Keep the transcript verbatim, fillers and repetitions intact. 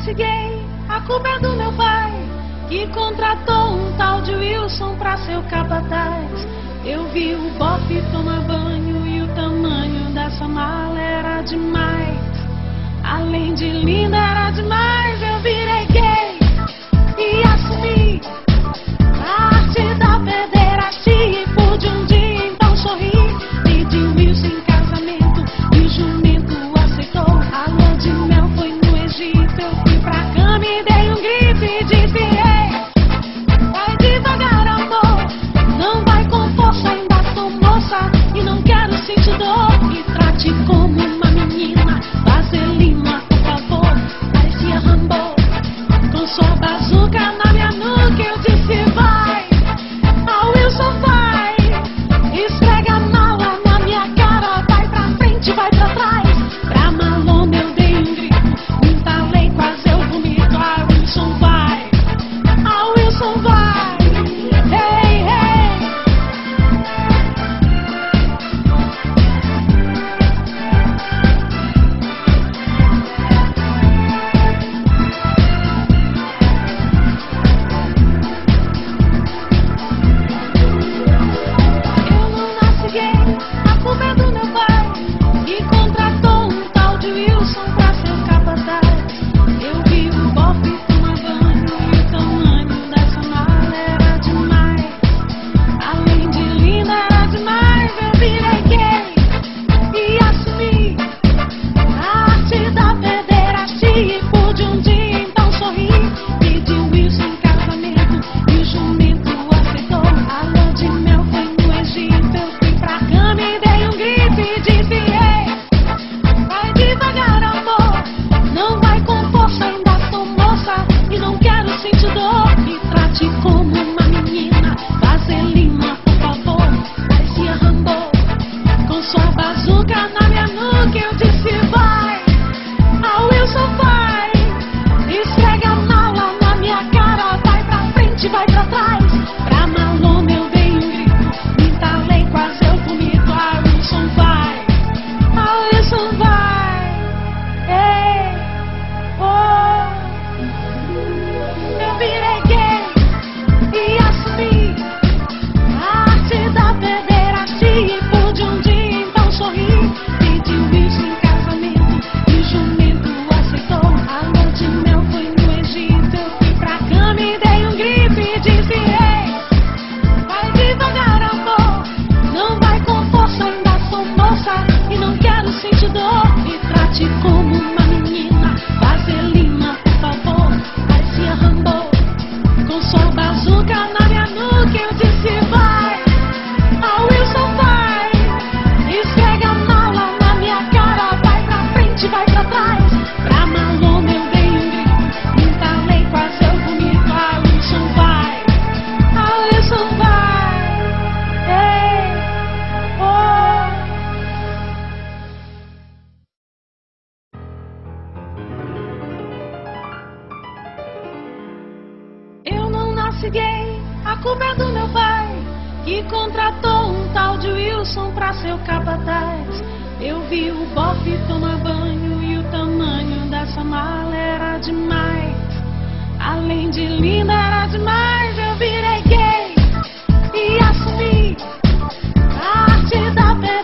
nasci gay, a culpa é do meu pai, que contratou um tal de Wilson pra ser o capataz. Eu vi o bofe tomar banho e o tamanho dessa mala era demais. Além de linda era demais, eu virei gay e assumi a arte da pederastia. E pude um dia então sorrir, pedi o Wilson em casamento e o jumento aceitou. A lua de mel foi no Egito, eu fui pra cama e dei um grito e disse: ei, vai devagar amor, não vai com força, ainda sou moça e não quero sentir dor. Me trate como uma menina, vaselina por favor, parecia Rambo. Com sua bazuca na minha nuca eu disse: vai, a Wilson vai, esfrega a mala na minha cara, vai pra frente, vai pra trás. Pra malona eu dei um grito, me entalei, quase eu vomito. A Wilson vai, a Wilson vai, hey, hey. Eu não nasci gay, a culpa é do meu pai, que contratou um tal de Wilson pra ser o capataz. Eu vi o bofe tomar banho e o tamanho dessa mala era demais. Além de linda era demais, eu virei gay e assumi a arte da pederastia. E pude um dia então sorrir, pedi o Wilson em casamento e o jumento aceitou. A lua de mel foi no Egito, eu fui pra cama e dei um grito e disse: ei, vai devagar amor, não vai com força, ainda sou moça e não quero sentir dor. Me trate como uma menina, vaselina por favor, parecia Rambo. Com sua bazuca na minha nuca eu disse: vai, a Wilson vai, esfrega a mala na minha cara, vai pra frente, vai pra trás. Pra malona eu dei um grito, me entalei, quase eu vomito. A Wilson vai, a Wilson vai, ei, oh. Eu virei gay e assumi a arte da pederastia. E pude um dia então sorrir, pedi o Wilson em casamento e o jumento aceitou. A lua de mel foi no Egito, eu fui pra cama e dei um grito e disse: ei, vai devagar amor, não vai com força, ainda sou moça e não quero sentir dor. Me trate como uma menina, vaselina por favor, parecia Rambo. Com sua bazuca na minha nuca eu disse: vai, a Wilson vai, esfrega a mala na minha cara, vai pra frente, vai pra trás. Pra malona eu dei um grito, me entalei, quase eu vomito. A Wilson vai, a Wilson vai, ei, oh. Eu não nasci gay, a culpa é do meu pai, que contratou um tal de Wilson pra ser o capataz. Eu vi o bofe tomar banho e o tamanho dessa mala era demais. Além de linda era demais, eu virei gay e assumi a arte da pederastia.